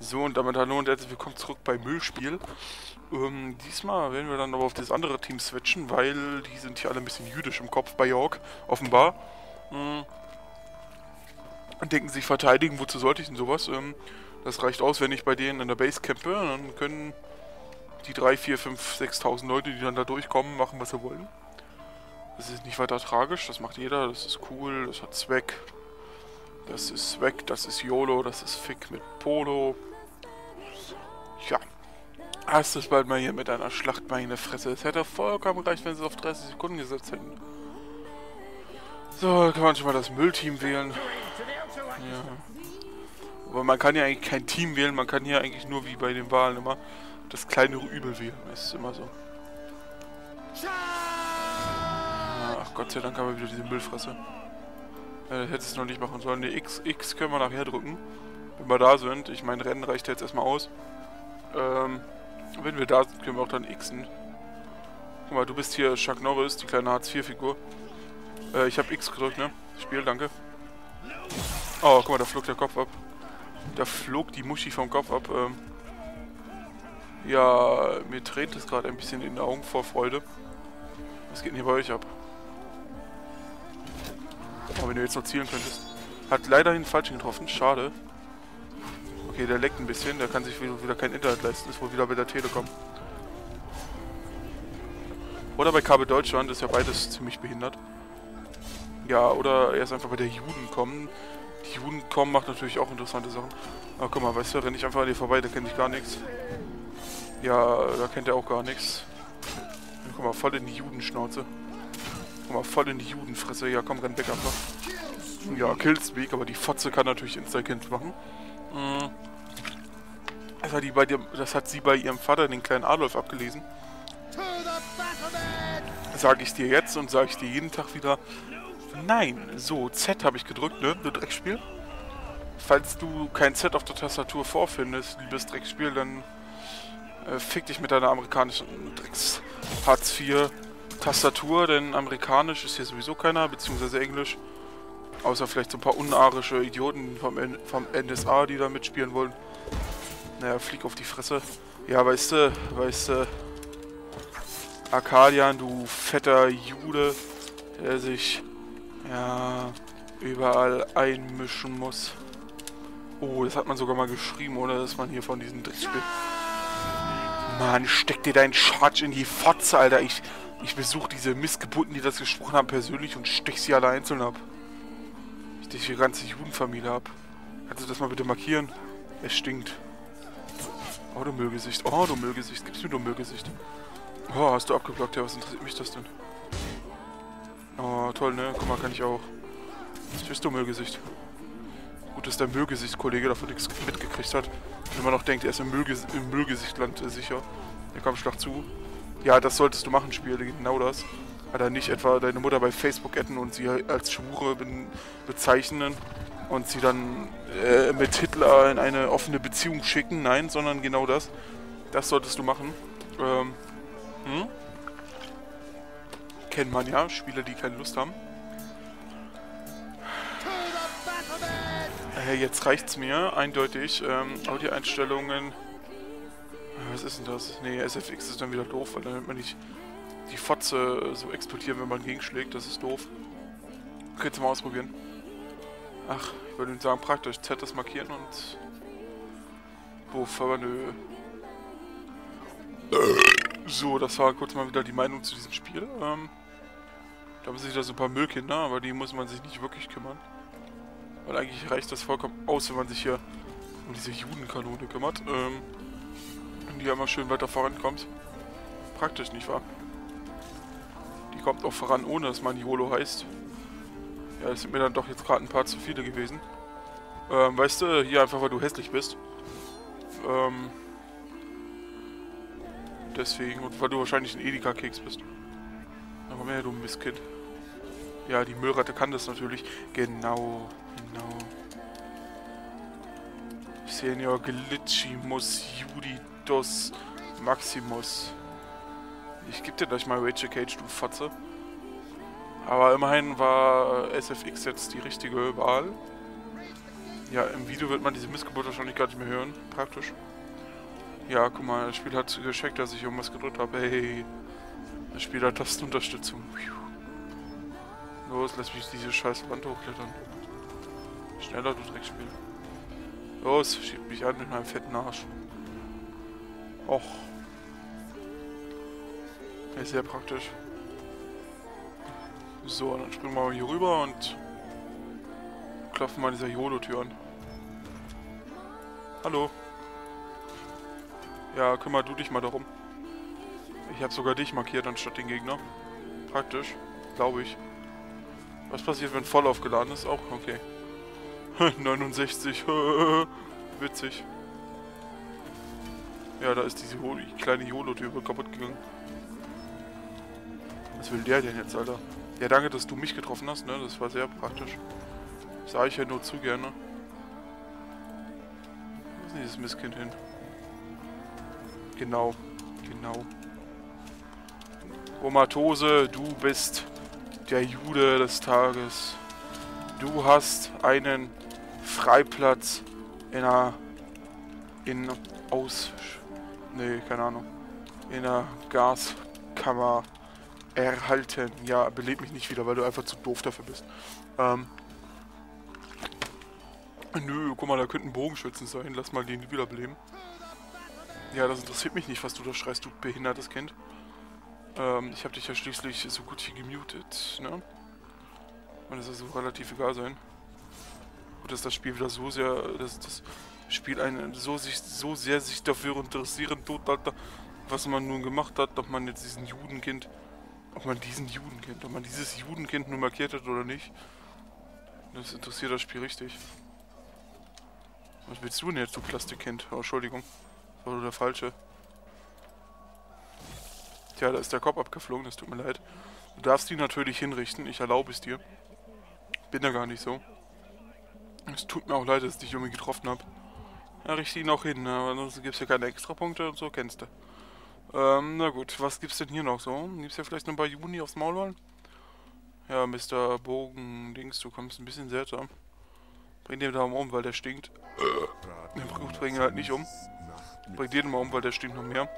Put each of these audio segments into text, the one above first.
So, und damit hallo und herzlich willkommen zurück bei Müllspiel. Diesmal werden wir dann aber auf das andere Team switchen, weil die sind hier alle ein bisschen jüdisch im Kopf bei York, offenbar. Und denken sich verteidigen, wozu sollte ich denn sowas? Das reicht aus, wenn ich bei denen in der Base campe, dann können die 3, 4, 5, 6.000 Leute, die dann da durchkommen, machen, was sie wollen. Das ist nicht weiter tragisch, das macht jeder, das ist cool, das hat Zweck. Das ist Zweck, das ist YOLO, das ist Fick mit Polo. Ja, hast es bald mal hier mit einer Schlacht meine Fresse. Es hätte vollkommen gereicht, wenn sie es auf 30 Sekunden gesetzt hätten. So, kann man schon mal das Müllteam wählen. Ja. Aber man kann ja eigentlich kein Team wählen, man kann hier eigentlich nur wie bei den Wahlen immer das kleinere Übel wählen. Das ist immer so. Ach Gott sei Dank haben wir wieder diese Müllfresse. Hätte es noch nicht machen sollen. Die X können wir nachher drücken. Wenn wir da sind. Ich meine, Rennen reicht jetzt erstmal aus. Wenn wir da sind, können wir auch dann Xen. Guck mal, du bist hier Chuck Norris, die kleine Hartz-IV-Figur. Ich habe X gedrückt, ne? Spiel, danke. Oh, guck mal, da flog der Kopf ab. Da flog die Muschi vom Kopf ab. Ja, mir tränt es gerade ein bisschen in den Augen vor Freude. Was geht denn hier bei euch ab? Oh, wenn du jetzt noch zielen könntest. Hat leider den Falschen getroffen, schade. Okay, der leckt ein bisschen, der kann sich wieder kein Internet leisten, ist wohl wieder bei der Telekom. Oder bei Kabel Deutschland, ist ja beides ziemlich behindert. Ja, oder er ist einfach bei der Judencom. Die Judencom macht natürlich auch interessante Sachen. Aber guck mal, weißt du, renne ich einfach an dir vorbei, da kennt ich gar nichts. Ja, da kennt er auch gar nichts. Ja, guck mal, voll in die Judenschnauze. Guck mal, voll in die Judenfresse. Ja, komm, renn weg einfach. Ja, Killspeak, aber die Fotze kann natürlich Insta-Kind machen. Das hat sie bei ihrem Vater, den kleinen Adolf, abgelesen. Sag ich dir jetzt und sage ich dir jeden Tag wieder. Nein, so, Z habe ich gedrückt, ne? Du Dreckspiel. Falls du kein Z auf der Tastatur vorfindest, liebes Dreckspiel, dann fick dich mit deiner amerikanischen Drecks-Hartz-IV-Tastatur, denn amerikanisch ist hier sowieso keiner, beziehungsweise Englisch. Außer vielleicht so ein paar unarische Idioten vom NSA, die da mitspielen wollen. Naja, flieg auf die Fresse. Ja, weißt du, Arkadian, du fetter Jude, der sich, ja, überall einmischen muss. Oh, das hat man sogar mal geschrieben, oder? Dass man hier von diesem Dreckspiel... Mann, steck dir deinen Schatz in die Fotze, Alter. Ich besuche diese Missgeburten, die das gesprochen haben, persönlich und stech sie alle einzeln ab. Ich dich die ganze Judenfamilie ab. Kannst du das mal bitte markieren? Es stinkt. Oh, du Müllgesicht. Oh, du Müllgesicht. Gib's mir, du Müllgesicht. Oh, hast du abgeblockt? Ja, was interessiert mich das denn? Oh, toll, ne? Guck mal, kann ich auch. Tschüss, du Müllgesicht. Gut, dass der Müllgesicht-Kollege davon nichts mitgekriegt hat. Wenn man noch denkt, er ist im Müllgesichtland sicher. Ja, komm, schlag zu. Ja, das solltest du machen, Spiel. Genau das. Alter, nicht etwa deine Mutter bei Facebook adden und sie als Schwure bezeichnen und sie dann mit Hitler in eine offene Beziehung schicken. Nein, sondern genau das. Das solltest du machen. Kennt man ja, Spieler, die keine Lust haben. Jetzt reicht's mir, eindeutig. Audioeinstellungen. Was ist denn das? Nee, SFX ist dann wieder doof, weil dann nimmt man nicht die Fotze so explodieren, wenn man gegenschlägt. Das ist doof. Könntest du mal ausprobieren. Ach, ich würde sagen, praktisch. Z das markieren und... Puff, aber nö. So, das war kurz mal wieder die Meinung zu diesem Spiel. Da haben sich da so ein paar Müllkinder, aber die muss man sich nicht wirklich kümmern. Weil eigentlich reicht das vollkommen aus, wenn man sich hier um diese Judenkanone kümmert. Und die immer schön weiter vorankommt. Praktisch, nicht wahr? Die kommt auch voran, ohne dass man YOLO heißt. Ja, das sind mir dann doch jetzt gerade ein paar zu viele gewesen. Weißt du, hier einfach, weil du hässlich bist. Deswegen, und weil du wahrscheinlich ein Edeka-Keks bist. Aber mehr, du Mistkind. Ja, die Müllratte kann das natürlich. Genau. Senior Glitchimus Judidos Maximus. Ich geb dir gleich mal Rachel Cage, du Fotze. Aber immerhin war SFX jetzt die richtige Wahl. Ja, im Video wird man diese Missgeburt wahrscheinlich gar nicht mehr hören. Praktisch. Ja, guck mal, das Spiel hat gecheckt, dass ich irgendwas gedrückt habe. Hey, das Spiel hat Tastenunterstützung. Los, lass mich diese scheiß Wand hochklettern. Schneller, du Dreckspiel. Los, schieb mich an mit meinem fetten Arsch. Och. Ist sehr praktisch. So, dann springen wir mal hier rüber und klopfen mal dieser YOLO-Tür an. Hallo. Ja, kümmer du dich mal darum. Ich habe sogar dich markiert anstatt den Gegner. Praktisch, glaube ich. Was passiert, wenn voll aufgeladen ist? Auch okay. 69. Witzig. Ja, da ist diese kleine YOLO-Tür kaputt gegangen. Was will der denn jetzt, Alter? Ja, danke, dass du mich getroffen hast, ne? Das war sehr praktisch. Das sah ich ja nur zu gerne. Wo ist denn dieses Mistkind hin? Genau. Genau. Komatose, du bist der Jude des Tages. Du hast einen Freiplatz in einer... Nee, keine Ahnung. In einer Gaskammer erhalten. Ja, beleb mich nicht wieder, weil du einfach zu doof dafür bist. Nö, guck mal, da könnten Bogenschützen sein. Lass mal den wiederbeleben. Ja, das interessiert mich nicht, was du da schreist, du behindertes Kind. Ich habe dich ja schließlich so gut wie gemutet, ne? Und das ist so relativ egal sein. Und dass das Spiel wieder so sehr, dass das Spiel einen so sehr sich dafür interessieren tut, Alter, was man nun gemacht hat, ob man jetzt diesen Judenkind, ob man dieses Judenkind nun markiert hat oder nicht. Das interessiert das Spiel richtig. Was willst du denn jetzt, du Plastikkind? Oh, Entschuldigung. Das war der Falsche. Tja, da ist der Kopf abgeflogen, das tut mir leid. Du darfst ihn natürlich hinrichten, ich erlaube es dir. Bin da gar nicht so. Es tut mir auch leid, dass ich dich irgendwie getroffen habe. Ja, richte ihn auch hin, ne? Aber sonst gibt es ja keine Extrapunkte und so, kennst du. Na gut, was gibt's denn hier noch so? Gibt's ja vielleicht noch ein paar Juni aufs Maul wollen? Ja, Mr. Bogen-Dings, du kommst ein bisschen seltsam. Bring den da mal um, weil der stinkt. Bring ihn halt nicht um. Bring den mal um, weil der stinkt noch mehr.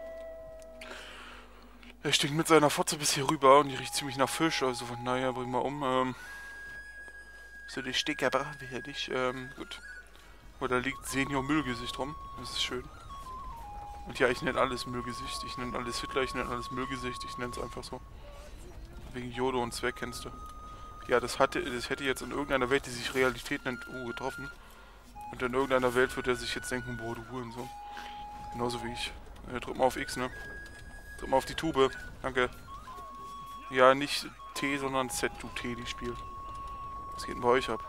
Er stinkt mit seiner Fotze bis hier rüber und die riecht ziemlich nach Fisch, also von daher bring mal um. So, die Sticker brauchen wir hier nicht. Gut. Oh, da liegt Senior Müllgesicht rum. Das ist schön. Und ja, ich nenne alles Müllgesicht. Ich nenne alles Hitler, ich nenne alles Müllgesicht. Ich nenne es einfach so. Wegen Jodo und Zweck kennst du. Ja, das hätte jetzt in irgendeiner Welt, die sich Realität nennt, getroffen. Und in irgendeiner Welt wird er sich jetzt denken, boah, du Hurensohn. Genauso wie ich. Drück mal auf X, ne? Drück mal auf die Tube. Danke. Ja, nicht T, sondern Z, du T, die spielt. Was geht denn bei euch ab?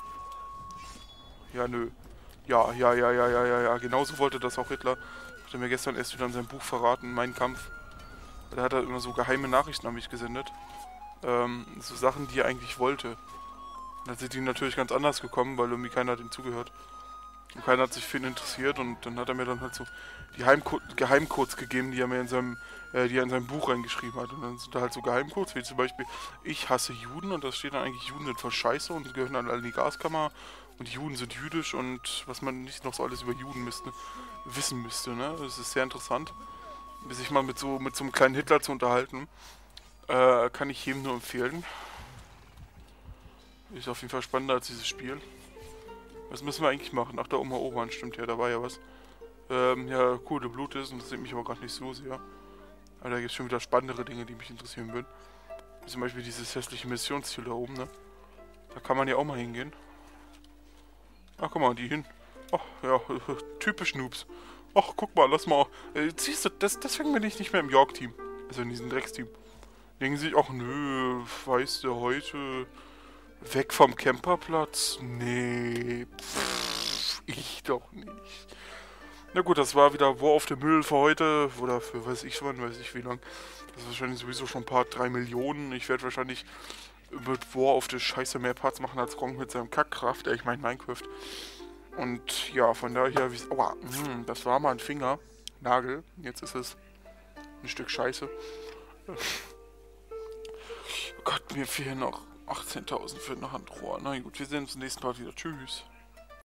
Ja, nö. Ja. Genauso wollte das auch Hitler. Hat er mir gestern erst wieder in seinem Buch verraten, Mein Kampf. Da hat er immer so geheime Nachrichten an mich gesendet. So Sachen, die er eigentlich wollte. Und dann sind die natürlich ganz anders gekommen, weil irgendwie keiner hat ihm zugehört. Und keiner hat sich für ihn interessiert und dann hat er mir dann halt so die Geheimcodes gegeben, die er mir in seinem Buch reingeschrieben hat. Und dann sind da halt so Geheimcodes, wie zum Beispiel, ich hasse Juden und da steht dann eigentlich, Juden sind voll scheiße und gehören dann alle in die Gaskammer und Juden sind jüdisch und was man nicht noch so alles über Juden wissen müsste, ne? Das ist sehr interessant. Sich mal mit so einem kleinen Hitler zu unterhalten, kann ich jedem nur empfehlen. Ist auf jeden Fall spannender als dieses Spiel. Was müssen wir eigentlich machen? Ach, da oben erobern, stimmt ja, da war ja was. Ja, cool, der Blut ist, interessiert mich aber gerade nicht so sehr. Aber da gibt es schon wieder spannendere Dinge, die mich interessieren würden. Wie zum Beispiel dieses hässliche Missionsziel da oben, ne? Da kann man ja auch mal hingehen. Ach, guck mal, die hin. Ach, ja, typisch Noobs. Ach, guck mal, lass mal. Siehst du, deswegen bin ich nicht mehr im York-Team. Also in diesem Drecksteam. Denken sich, ach nö, weißt du, heute weg vom Camperplatz? Nee, ich doch nicht. Na gut, das war wieder War of the Müll für heute. Oder für weiß ich wie lang. Das ist wahrscheinlich sowieso schon Part 3 Millionen. Ich werde wahrscheinlich mit War of the Scheiße mehr Parts machen als Gronk mit seinem Kackkraft. Ich meine Minecraft. Und ja, von daher, aua, das war mal ein Finger. Nagel. Jetzt ist es ein Stück Scheiße. Oh Gott, mir fehlen noch 18.000 für ein Handrohr. Na gut, wir sehen uns im nächsten Part wieder. Tschüss.